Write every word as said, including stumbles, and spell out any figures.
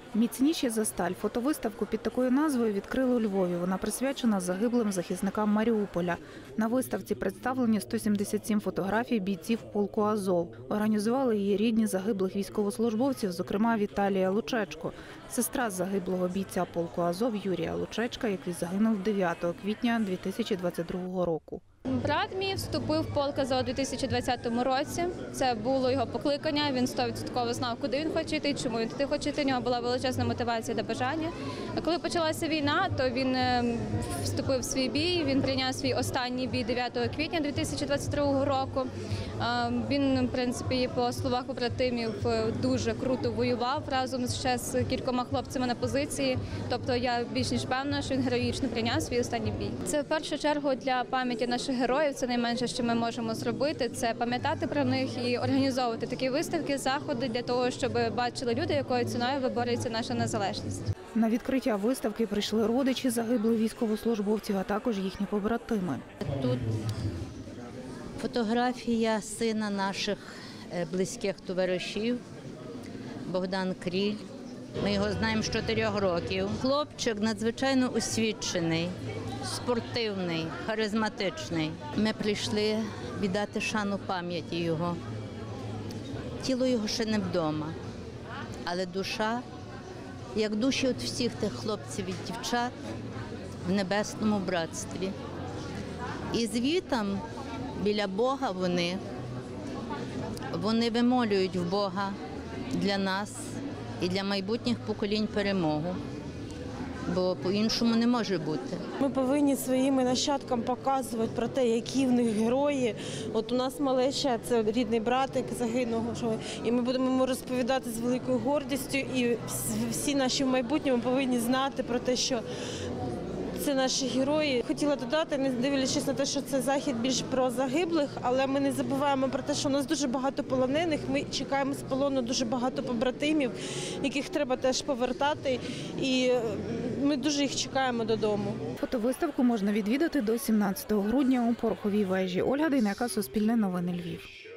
Міцніші за сталь. Фотовиставку під такою назвою відкрили у Львові. Вона присвячена загиблим захисникам Маріуполя. На виставці представлені сто сімдесят сім фотографій бійців полку «Азов». Організували її рідні загиблих військовослужбовців, зокрема Віталія Лучечко, сестра загиблого бійця полку «Азов» Юрія Лучечка, який загинув дев'ятого квітня дві тисячі двадцять другого року. Брат мій вступив в полк «Азов» у дві тисячі двадцятому році. Це було його покликання, він сто відсотків знав, куди він хоче йти, чому він туди хоче йти, у нього була величезна мотивація та бажання. А коли почалася війна, то він вступив в свій бій, він прийняв свій останній бій дев'ятого квітня дві тисячі двадцять другого року. Він, в принципі, по словах побратимів, дуже круто воював разом ще з кількома хлопцями на позиції. Тобто я більш ніж певна, що він героїчно прийняв свій останній бій. Це в першу чергу для пам'яті наших героїв, це найменше, що ми можемо зробити, це пам'ятати про них і організовувати такі виставки, заходи для того, щоб бачили люди, якою ціною виборюється наша незалежність. На відкриття виставки прийшли родичі загиблих військовослужбовців, а також їхні побратими. Тут фотографія сина наших близьких товаришів Богдан Кріль. Ми його знаємо з чотирьох років. Хлопчик надзвичайно освічений, спортивний, харизматичний. Ми прийшли віддати шану пам'яті його. Тіло його ще не вдома, але душа, як душі от всіх тих хлопців і дівчат в небесному братстві. І звітам біля Бога вони, вони вимолюють в Бога для нас і для майбутніх поколінь перемогу, бо по-іншому не може бути. Ми повинні своїм нащадкам показувати про те, які в них герої. От у нас малеча, це рідний братик загинув, і ми будемо йому розповідати з великою гордістю, і всі наші в майбутньому повинні знати про те, що це наші герої. Хотіла додати, не дивлячись на те, що це захід більш про загиблих, але ми не забуваємо про те, що у нас дуже багато полонених, ми чекаємо з полону дуже багато побратимів, яких треба теж повертати, і ми дуже їх чекаємо додому. Фотовиставку можна відвідати до сімнадцятого грудня у Пороховій вежі. Ольга Дейнека, Суспільне новини, Львів.